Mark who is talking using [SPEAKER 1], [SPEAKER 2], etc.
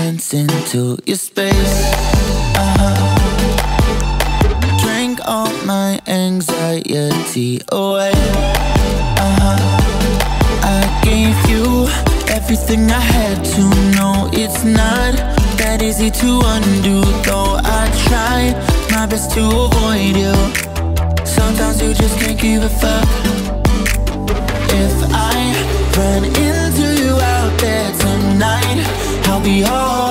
[SPEAKER 1] dance into your space. Drank all my anxiety away. I gave you everything I had to know. It's not that easy to undo, though I try my best to avoid you. Sometimes you just can't give a fuck. If I run into you out there tonight, I'll be all